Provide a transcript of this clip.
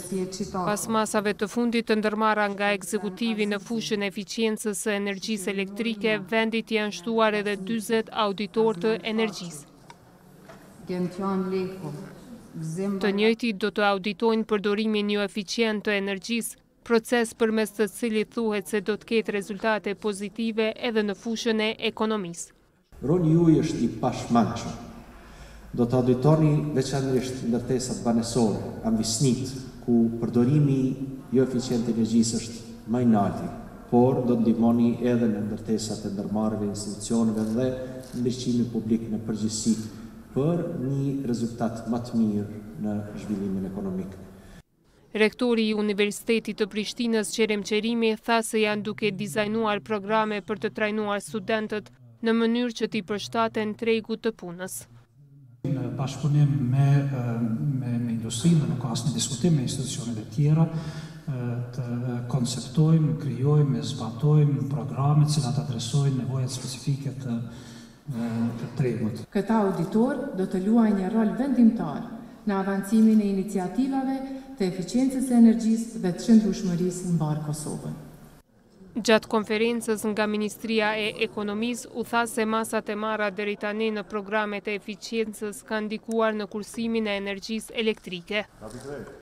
Pas masave të fundit të ndërmarra nga ekzekutivi në fushën e eficiencës së energjisë elektrike, vendit janë shtuar edhe 40 auditor të energjisë. Të njëjtit do të auditojnë përdorimin jo eficient të energjisë, proces përmes të cilit thuhet se do të ketë rezultate pozitive edhe në fushën e ekonomisë. Roli juaj është i pashmangshëm. Do të auditoni veçanërisht ndërtesat banesore, ambisnit, ku përdorimi jo eficient të energjisë është më i lartë, por do të ndihmoni edhe në ndërtesat e ndërmarrjeve, institucioneve dhe ndriçimin publik në përgjithësi për një rezultat më të mirë në zhvillimin ekonomik. Rektori i Universitetit të Prishtinës, Qerem Qerimi, tha se janë duke dizajnuar programe për të trajnuar studentët në mënyrë që t'i përshtaten tregut të punës. Në bashkëpunim me industrinë, dhe nuk ka asnjë diskutim me institucionet e tjera, të konceptojmë, krijojmë, zbatojmë programe që adresojnë nevojat specifike të tregut. Këta auditor do të luajë një rol vendimtar në avancimin e iniciativave të eficiencës së energjisë dhe të qëndrueshmërisë mbar Kosovën. Gjatë konferencës nga Ministria e Ekonomisë u tha se masat e marra deri tani në programet e eficiencës kanë ndikuar në kursimin e energjisë elektrike.